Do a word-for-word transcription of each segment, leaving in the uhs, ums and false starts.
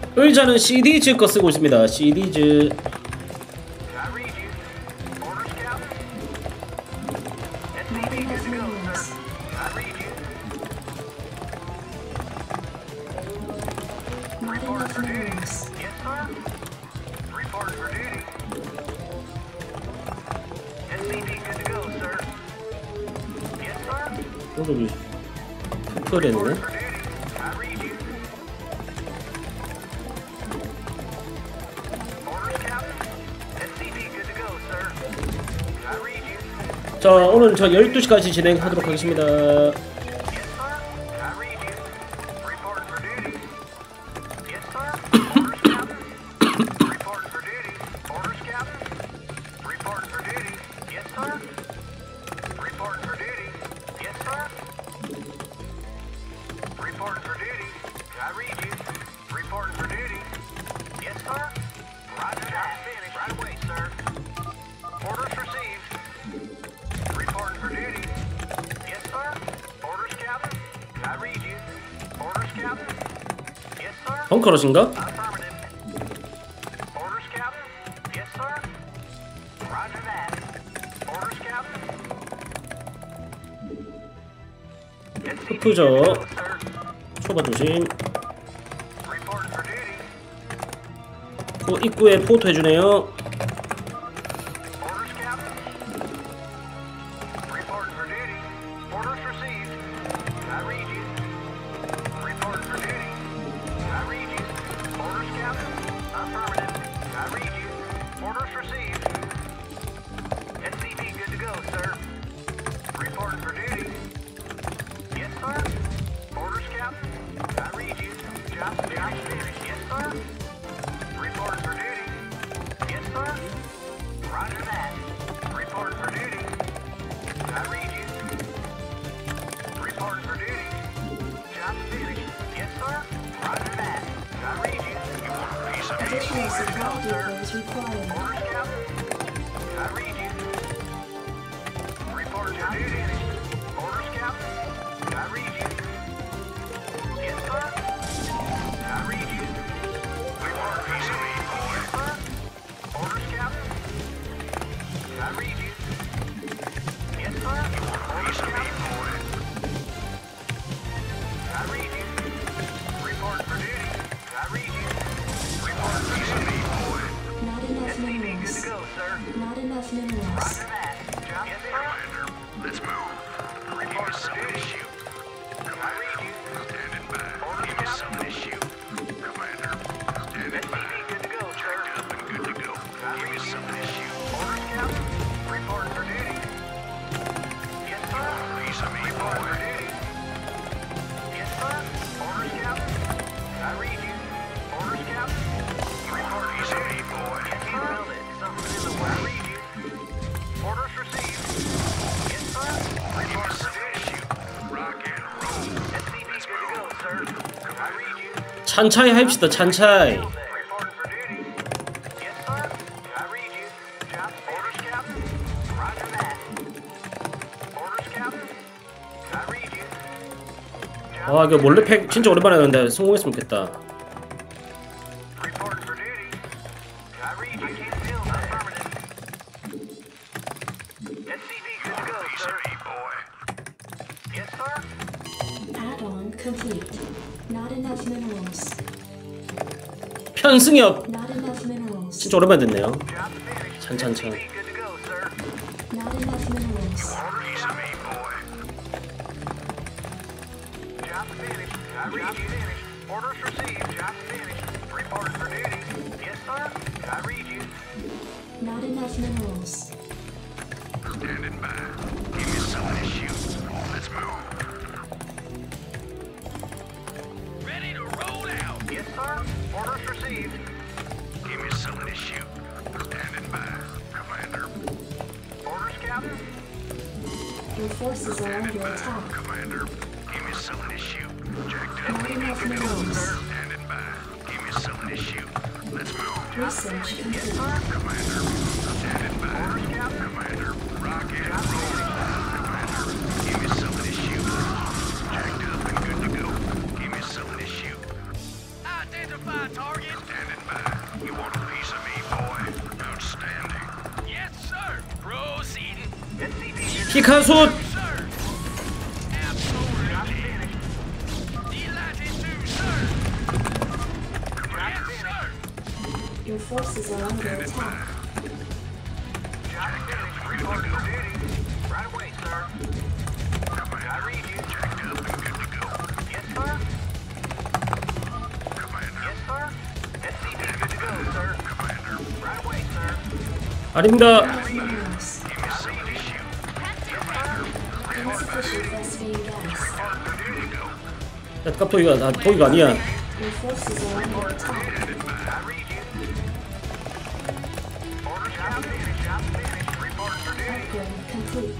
의자는 씨디즈 거 쓰고 있습니다. 씨디즈. 오늘이 특별했네. 자, 오늘 저 열두 시까지 진행하도록 하겠습니다. 벙커러신가? 푸푸죠. 초바 조심. 포 입구에 포토 해주네요. 찬차이 합시다. 찬차이. 와, 이거 몰래 팩 진짜 오랜만에 하는데 성공했으면 좋겠다. 편승엽 진짜 오랜만에 됐네요. 찬찬찬. Your forces are under attack. Commander, give me something to shoot. Jacked up. Not enough minerals. Standing by. Give me something to shoot. Let's move. Research complete. Commander, standing by. Commander, rock and roll. Commander, give me something to shoot. Jacked up and good to go. Give me something to shoot. Identify target. 히카솥. Your forces are under attack. Report for duty. Right away, sir. I read you. Checked up and good to go. Yes, sir. Commander. Yes, sir. S C V good to go, sir. Commander. Right away, sir. 아닙니다. Minerals. Insufficient phosphine gas. 야, 깝토이가 나 토이가 아니야. Your forces are under attack. I read you. Orders job finished. Job finished. Report for duty. Upgrade complete.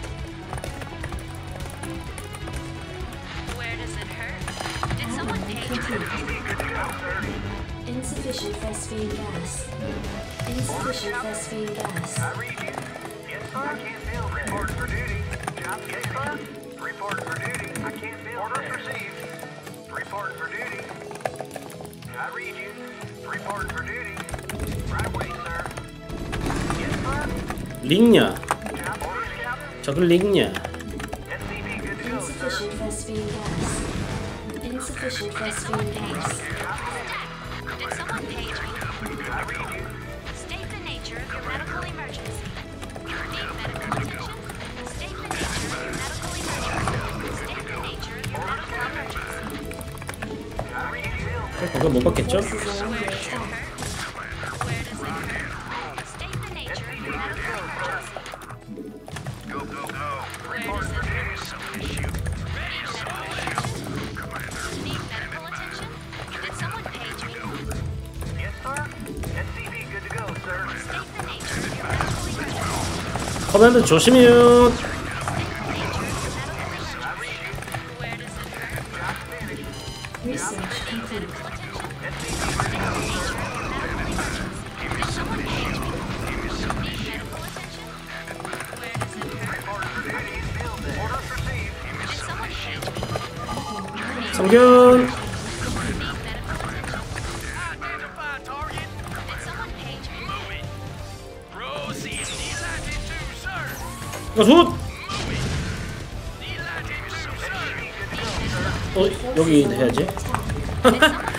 Where does it hurt? Did someone page me? Complete. Good to go, sir. Insufficient phosphine gas. Insufficient phosphine gas. I read you. Yes, sir. I can't feel that. Report for duty. Job yes, sir. Report for duty. I can't feel Orders that. Received. Report for duty. I read you. Report for duty. Right away, sir. Yes, sir. 링냐? Job orders, Captain. 저걸 링냐? S C V good to go, sir. Insufficient phosphine gas. Insufficient phosphine gas. Did someone page me? I read you. State the nature of your medical emergency. Need medical attention? State the nature of your medical emergency. State the nature of your medical emergency. I read you. 그거 못 받겠죠? Forces are under attack. Where does it hurt? State the nature of your medical emergency. Go, go, go. Where does it hurt? Some issue. Need medical attention? Need medical attention? Did someone page me? Yes, sir. S C V good to go, sir. State the nature of your medical emergency. 커맨드 조심해요. State the nature of your medical emergency. Where does it hurt? Research complete. Medical attention? State the nature of your medical emergency. Did someone page me? Need medical attention? Where does it hurt? Orders received. Did someone page me? 성견. Need medical attention? Identify target. Did someone page me? Moving. Proceed. Delighted to, sir. 히카솥. Delighted to, sir. 어 여기 해야지. Did someone page me?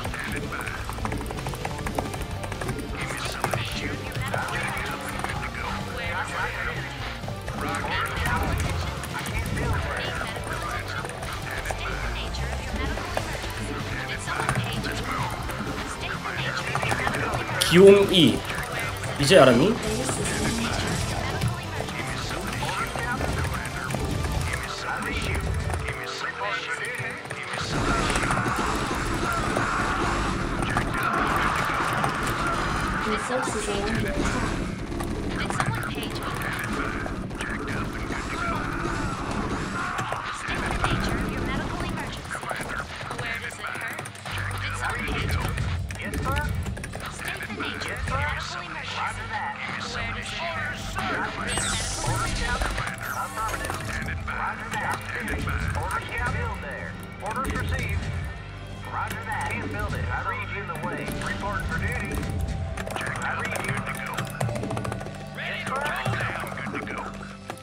기용이 이제 알았니? Your forces are under attack. Did someone page me? State the nature of your medical emergency. Where does it hurt? Did someone page me? Yes, sir. State the nature of your medical emergency. Where does it hurt? Need medical attention? Affirmative. Standing by. Roger that. Standing by. Orders can't build there. Orders received. Roger that. Can't build it. I read you in the way. Report for duty. I read you. Good to go. Ready to roll down. Good to go.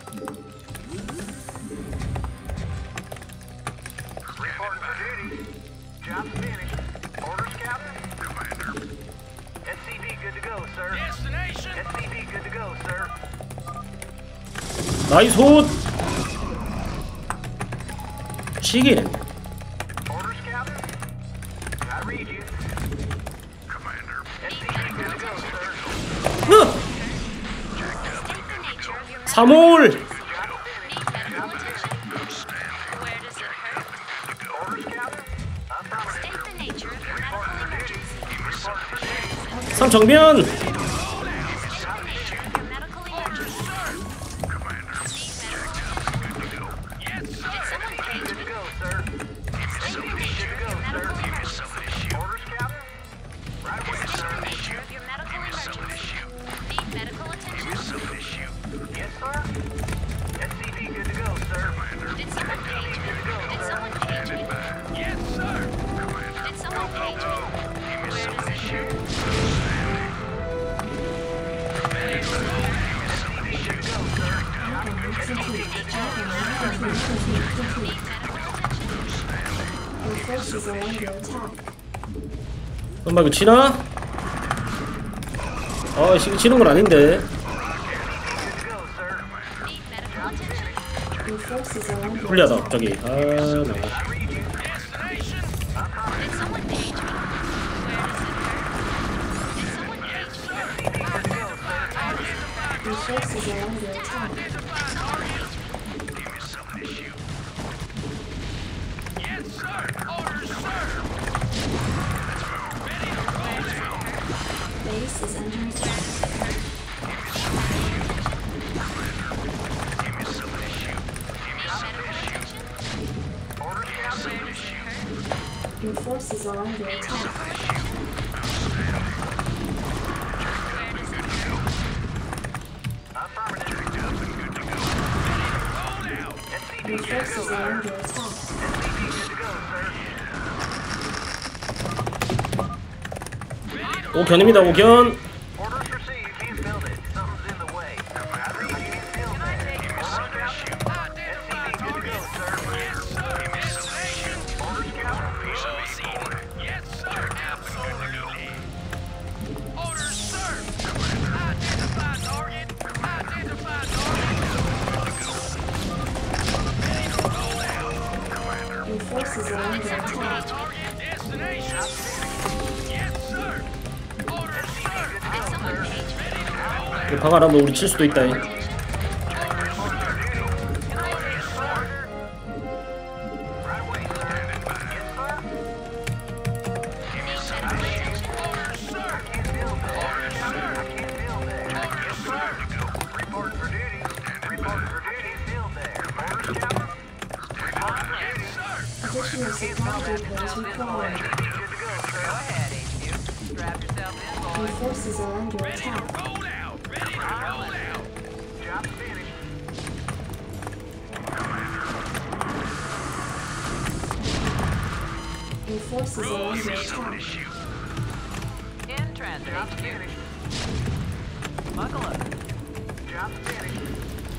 Report for duty. Job finished. Orders, Captain. Commander. S C V good to go, sir. Destination. S C V good to go, sir. 나이솥. 시기는. Orders, Captain. I read you. Commander. S C V good to go, sir. 으! State the nature of your medical 삼월. Need medical attention? Where does it hurt? Orders, Captain. Affirmative. State the nature of your medical emergency. Report for duty. 삼정면. State the nature of your medical emergency. Commander. Need medical attention? Yes, sir. Did someone page Good me? to go, sir. State the nature of your medical emergency. Orders, Captain. Right away, State sir. the nature of your medical emergency. Need medical attention? Yes, sir. S C V good to go, sir. Did someone page me? Did someone page me? Yes, sir. Did someone page me? Where does it hurt? S C V good to go, sir. complete. Outline complete, complete, complete. Your forces are under attack. 엄마 이거 지나? 아 이거 지는 건 아닌데. Your forces are under 불리하다 attack. 갑자기. 아 나. Did someone page me? Where does it hurt? Did someone page me? Your forces are under attack. Base is under attack. Your forces are under attack. Your forces are under attack. 오견입니다 오견. Orders received. Can't build it. Something's in the way. I read you. Build it. Orders captain. S C V good to go, sir. Yes, sir. Orders captain. Proceed. Yes, sir. Absolutely. Orders, sir. Identify target. Identify target. Ready to roll out. Commander. Your forces are under attack. Target destination. Yes, sir. Orders, sir. Did someone page me? 이거 박아라 뭐 우리 칠 수도 있다. 이. Additional supply depots required. Your forces are under attack. Your forces are under attack. In transit, H Q. Buckle up. Job finished.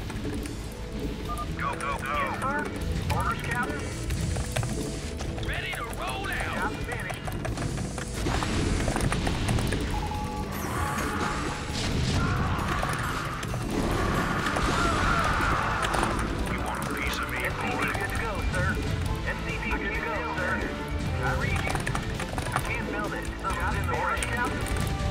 Go, go, go. Yes, sir. Orders, Captain. Ready to roll out. Job finished. You want a piece of me, S C V good to go, sir. S C V good to go, sir. I read you. I can't build it. Something's in the way. Captain.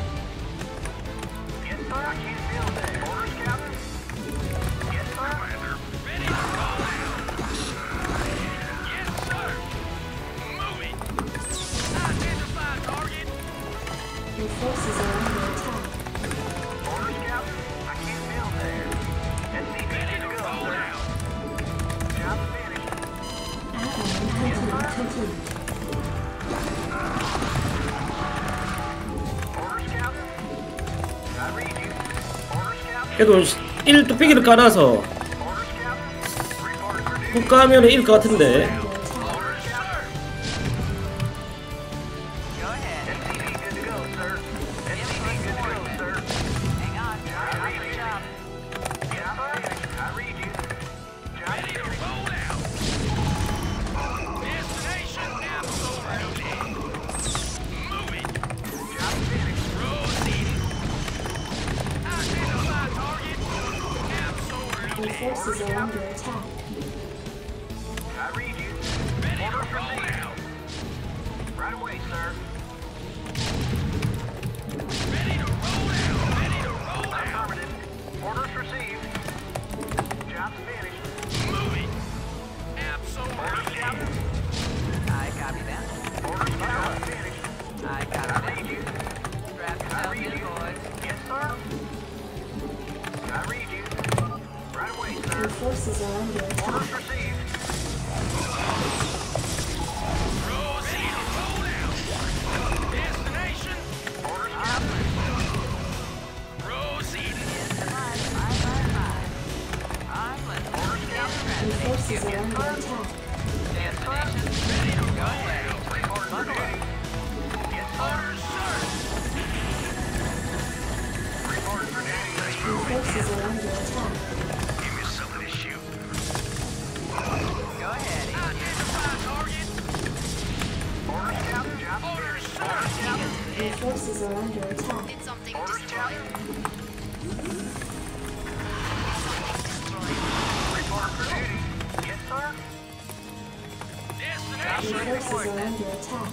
Yes, sir. I can't build it. Orders, Captain. Yes, sir. Commander. Ready to roll out. Yes, sir. Moving. Identify target. Your forces are under attack. Orders, Captain. I can't build there. S C V good to go, sir. Job finished. Outline complete, complete. Orders, Captain. I read you. Orders, Captain. 그래도 일 뚝배기를 깔아서 Orders, Captain. Report for duty. 훅 까면 이길 것 같은데. Under attack. Orders, Captain. Go ahead. S C V good to go, sir. S C V good to go, sir. Hang on. I I read got you. the job. Job finished. I read you. Job ready to roll out. Destination absolutely. Moving. Job finished. Proceeding. Identify target. Absolutely. Your forces are under attack. I read you. Ready to roll out. Right away, sir. Ready to roll out. Ready to roll out. Affirmative. Orders received. Job finished. Moving. Absolutely. Orders, Captain. I copy that. Orders, Captain. Finished. I I copy read that. you. Strap I yourself read in, you. boys. Yes, sir. I read you. Right away, sir. Your forces are under attack. Orders received. Proceed. Roll out. Destination. Orders, Captain. Proceed. Five, five, five, five. I'm listening. Orders, Captain. Your forces are under attack. Destination. Ready to go ahead. Report for duty. Yes, sir. Orders, sir. Report for duty. Your forces are under attack. Give me some of this Your forces are under attack. Did something destroy? Report for duty. Yes, sir. Your forces are under attack.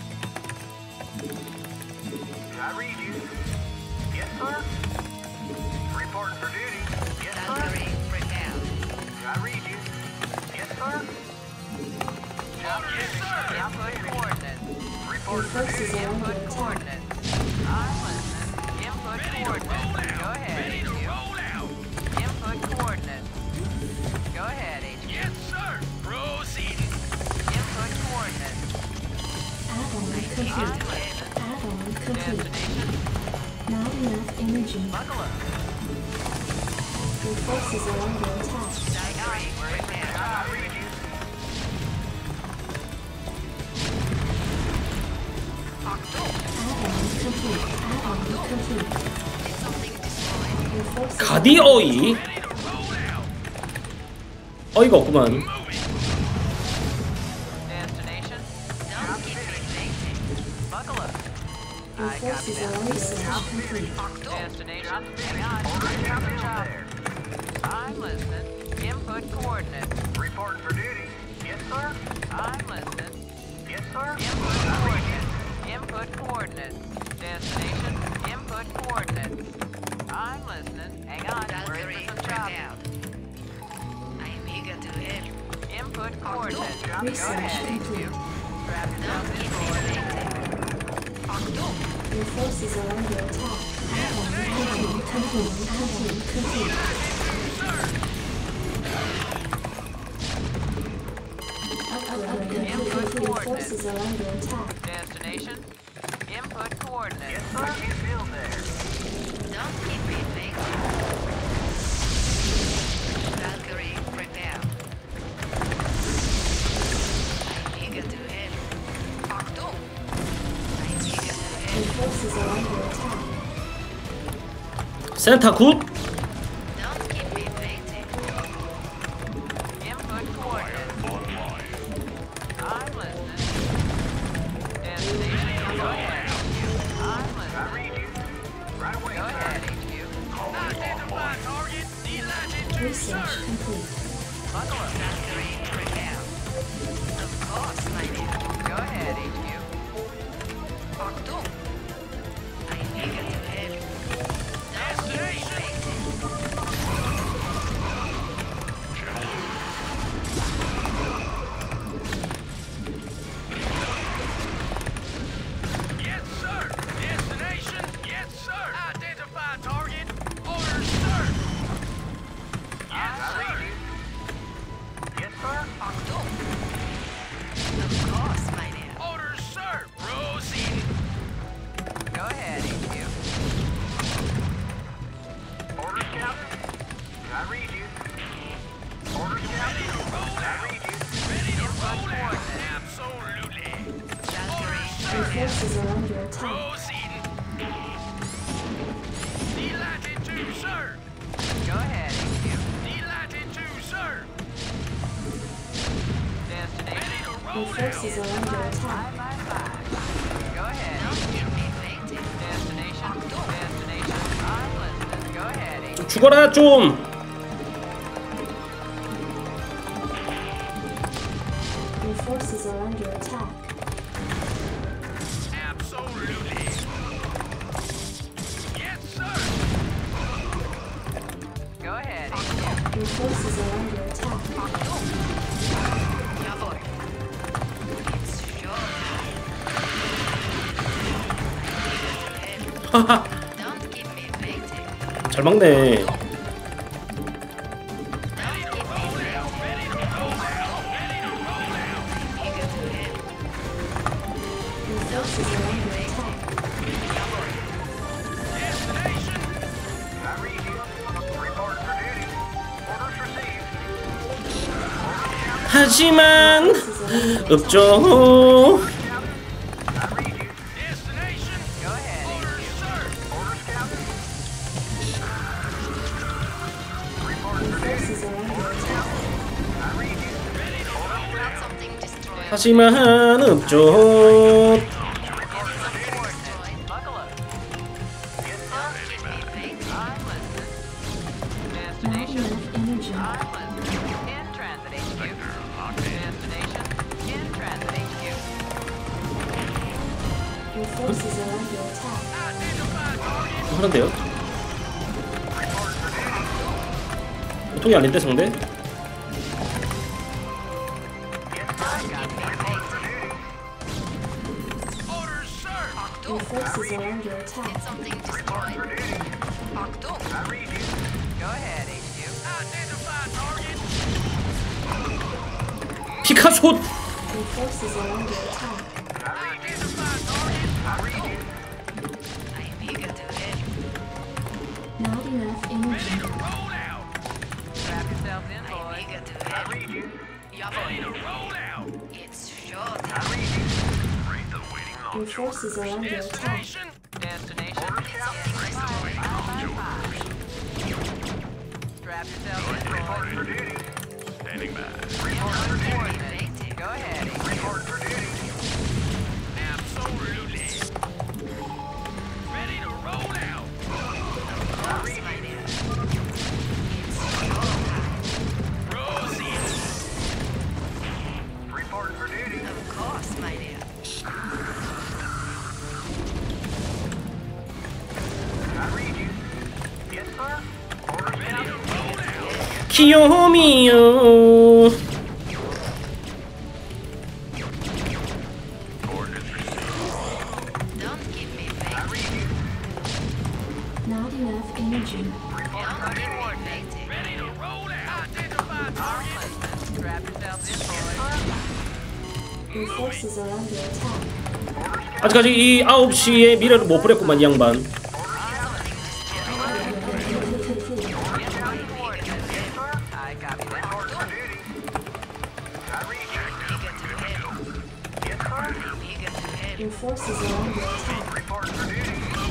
I read you. Yes, sir. Report for duty. Yes, sir. I read you. Yes, sir. Job yes, sir. Input coordinates. Your Report for forces duty. are under Input attack. coordinates. I'm listening. Input coordinates. Go ahead, H Q. Input coordinates. Go ahead, H Q. Yes, sir. Proceeding. Input coordinates. Add-on complete. I'm listening. Add-on complete. Destination. Not enough energy. Buckle up. Your forces are under attack. Diagram. We're in there. I read you. Add-on complete. Add-on complete. Did something destroy? Your forces 가디 어이. 어이가 없구만. Destination. Don't keep me waiting. Buckle up. Your I copy forces are that. research complete. Destination. Hang on. Captain Chop. I'm listening. Input coordinates. Report for duty. Yes, sir. I'm listening. Yes, sir. Input coordinates. Input coordinates. Destination. Input coordinates. I'm listening. Hang on. We're in for some chopping. I am eager to help. Input coordinates. Go Research ahead, H Q. complete. Strap yourself Don't in, keep me boys. waiting. Your forces are under attack. Add-on complete. Complete. Add-on complete. Upgrade complete. Your forces are under attack. Destination. Input coordinates. Yes, sir. I can't build there. Don't keep me waiting. Valkyrie, prepare. I'm eager to help. Achtung! I'm eager to Your help. forces are under attack. 센터 굿. Don't keep me waiting. Input coordinates. I'm listening. Destination. Go ahead. I'm I listening. read you. Right away, Go sir. ahead, H Q. Identify target. Delighted Research complete. Buckle up. Valkyrie, prepare. Of course, my dear. Go ahead, H Q. Achtung! I'm eager to help. Don't keep me waiting. Yes, sir. Destination. Yes, sir. Identify target. Orders, sir. Yes, I read you. Yes, sir. Achtung! Of course, my dear. Orders, sir. Proceeding. Go ahead, H Q. Orders, Captain. I read you. Orders, Captain. I read you. Ready to roll out. Absolutely. Valkyrie, Your forces are under attack. Proceeding. Delighted to, sir. Go ahead, H Q. Delighted to, sir. Destination. Ready to Your roll out. forces are under attack. Five by five. Go ahead. don't keep me waiting. Destination. Destination. I'm listening. Go ahead, H Q. 죽어라 좀. Your forces are under attack. Absolutely. Yes, sir. Go ahead, H Q. Your forces are under attack. Jawohl. It's your 하하. Don't keep me waiting. 잘 막네. Don't keep me waiting. Ready to roll out. Ready to roll out. Eager to help. Your forces are under attack. Destination. I read you. Report for duty. Orders received. 하지만 Forces are under attack. 없죠. I read you. Destination. Go ahead, H Orders, Q. sir. Orders, Captain. Report Your for duty. forces are under attack. I read you. Ready to roll Got out. something destroyed. 하지만 없죠. Input coordinates. Buckle up. 하는데요? 보통이 아닌데 상대? Your forces are under attack. Something destroyed. Achtung! Go ahead, H Q. 피카소! Your forces are under attack. I'm eager to help. Not enough energy. Strap yourselves in, I'm boys. eager to help. Yabo. It's showtime. Your forces are under attack. Destination. Something destroyed. Strap yourselves in, boys. Standing by. Effective. Go ahead, H Q. Report for duty. Absolutely. Ready to roll out. Yes, my dear. It's showtime. Rosie. Report for duty. Of course, my dear. I read you. Yes, sir. Orders, Captain. 키요미요. Don't give me I effective. read you. Not enough energy. Don't give me effective. Ready to roll out. Identify target. Strap yourselves in, boys. Your forces are under attack. 아직까지 이 아홉 시에 미래를 못 버렸구만 이 양반. I copy that. Report for duty. I read you. Eager to help. Yes, sir. I'm eager to help. Your forces are under attack. Report for duty.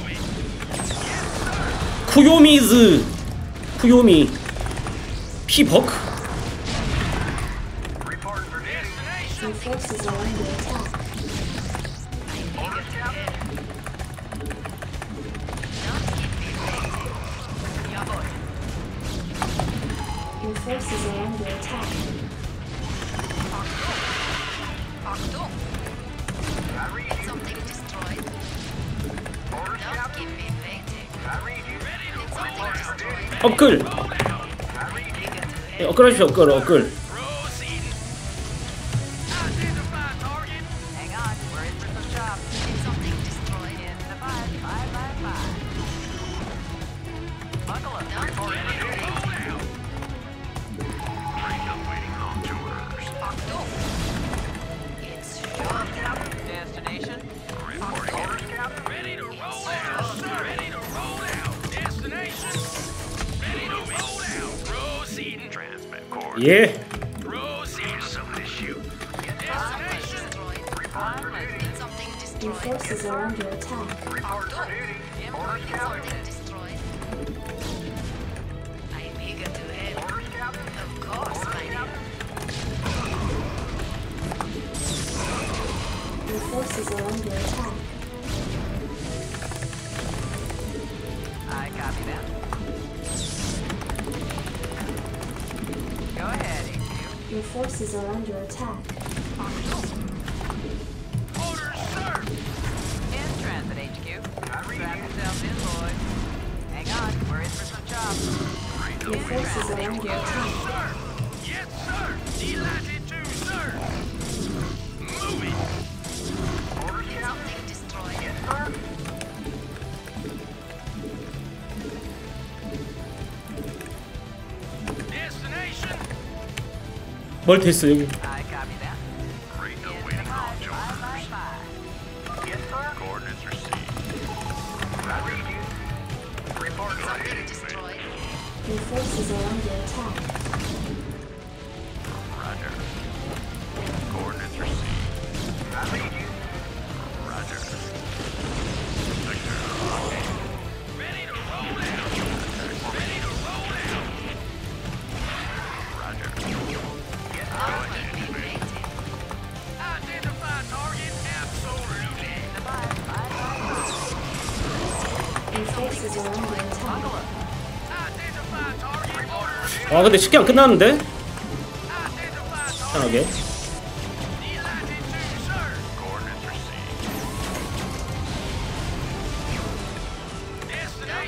쿠요미즈. 쿠요미. 피버크. Report for duty. Your forces are under attack. Orders, Captain. Don't give me effective. Yabo. Your forces are under attack. Achtung! I read you. Something destroyed. Orders, Don't Captain. give me effective. I read you. Something destroyed. 업글. I read you. Eager to 네, help. 업글 하십시오. 업글 업글. Proceed. Identify target. Hang on, we're in for some chops. Something destroyed. In the five, five, five, five. Buckle up. Don't give me effective. Achtung! It's showtime. Destination. Orders, Captain. Ready to roll out. Ready to roll out. Destination. Ready to roll out. Proceeding. Transmit cord. 예. Proceed. Somebody shoot. Something Destination. destroyed. I'm listening. Something Your destroyed. forces are under attack. Report for duty. Orders, Captain. Something destroyed. I'm eager to help. Orders, Captain. Of course, my dear. Your forces are under attack. I copy that. Go ahead, H Q. Your forces are under attack. Orders, sir. In transit, H Q. Strap yourselves in, boys. Hang on, we're in for some chops. Your forces are under attack. Sir. Yes, sir. Delighted to, sir. Moving. Orders, Captain. Something destroyed. Yes, sir. Destination. 뭘 됐어 여기. I copy that. In the five, five, five, five. Yes, sir. Coordinates received. I read you. Report for Something duty. destroyed. Your forces are under attack. Roger. Coordinates received. I read you. Roger. Ready to roll out. Ready to roll out. Roger. Yes, sir. Don't give me effective. Identify target. Absolutely. In the five, five, five, five. Your forces are under attack. Buckle up. Identify target. Orders. 아 근데 쉽게 안 끝났는데? Identify target. 이상하게. Delighted to, sir. Coordinates received. Don't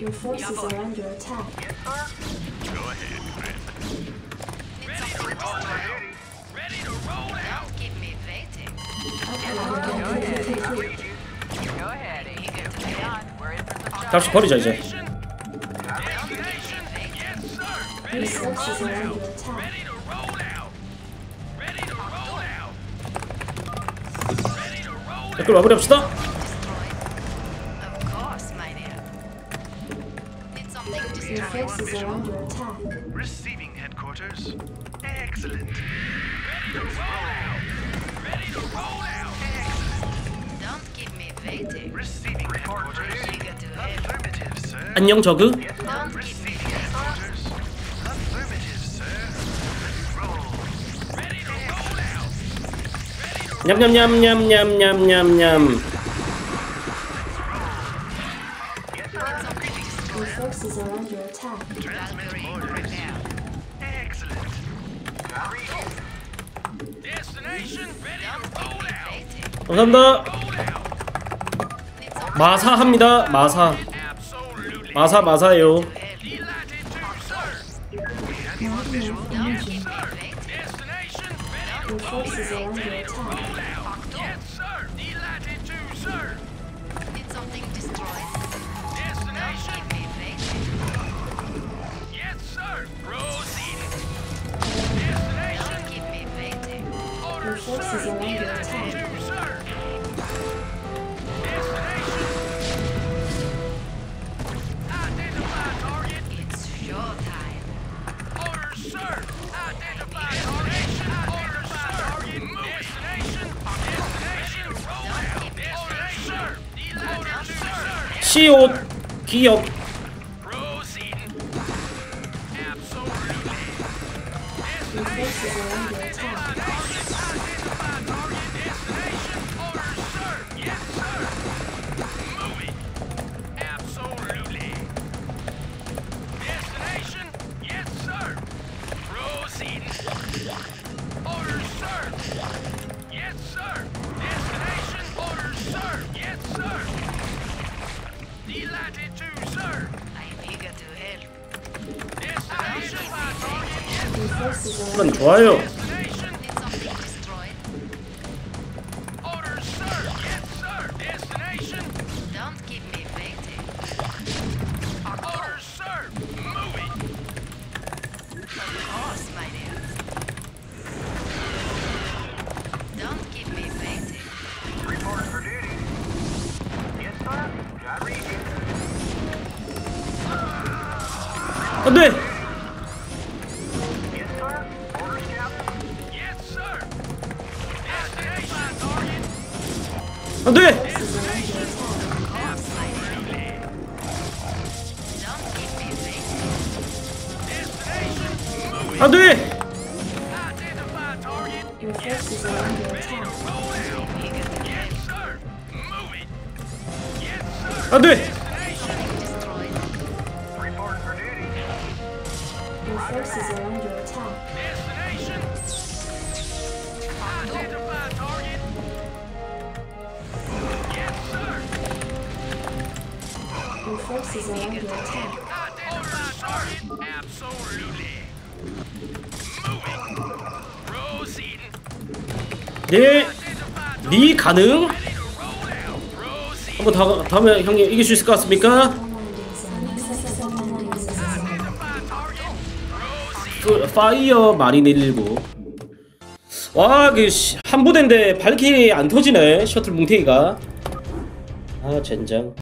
Your forces are under attack. Go ahead, Grant. Need something Roll destroyed. out. Ready to roll out. Don't keep me waiting. Upgrade complete. Go ahead, Agent. Stay on. We're in for some 다시 버리자 이제. Destination. Yes, sir. Your forces are under attack. Ready to roll out. Ready to roll out. Ready to roll out. 댓글 마무리합시다. Destroyed. Of course, my dear. Need something Your destroyed. forces are under attack. Receiving headquarters. Excellent. Ready to roll out. Ready to roll out. Excellent. Don't keep me waiting. Receiving headquarters. Eager to help. Affirmative, sir. 안녕 저그. Don't keep me Receiving waiting. headquarters. Affirmative, sir. Roll. Ready to roll out. Ready to 냠냠냠냠냠냠냠냠. Your forces are under attack. Valkyrie, prepare. Excellent. Destination ready Don't to keep roll me out. waiting. 감사합니다. Roll out. Need something 마사합니다. 마사. Absolutely. 마사 마사예요. to help. Delighted to, sir. Mountain of Don't energy. keep me waiting. Destination ready Your to roll forces are out. under Ready to attack. roll out. Yes, sir. Delighted to, sir. Need something destroyed. Don't Destination. keep me waiting. Yes, sir. Proceeding. Destination. Don't keep me waiting. Order, Your forces sir. are under Delighted attack. to, sir. Destination. Identify target. It's showtime. Order, sir. Identify target. Order, sir. Target. Destination. Destination. Roll out. Destination. Order, sir. 시옷 기억. Proceeding. Absolutely. Your forces are under attack. Identify target. Destination. Order, sir. Yes, sir. Moving. Absolutely. Destination. Yes, sir. Proceeding. Order, sir. Yes, sir. Destination. Order, sir. Yes, sir. Delighted to, sir. I'm eager to help. Destination. Target. Yes, Your forces are 그건 under 좋아요. destination. Need something destroyed. Order, sir. Yes, sir. Destination. Don't keep me waiting. Order, sir. Moving. Of course, my dear. Don't keep me waiting. Report for duty. Yes, sir. I read you. 안돼. Yes, sir. Order, scout. Yes, sir. Destination. Target. 안돼. forces are under attack. Of course, my dear. Don't keep me waiting. Destination. Moving. 안돼. Identify target. Your forces are under attack. Roll out. Eager to Yes, help. sir. Moving. Yes, sir. 안돼. Destination. Destroyed. Report for duty. Your forces are under attack. Destination. Identify target. Yes, sir. Your forces are under attack. Identify target. Absolutely. Moving. Proceeding. 네. Identify 니 가능? ready to roll out. Proceed. 한번 다, 다음에 형님 이길 수 있을 것 같습니까? Identify target. Proceed. 그 파이어 마린 일일구. 와, 그 한 부대인데 발키리 안 터지네. 셔틀 뭉탱이가. 아, 젠장.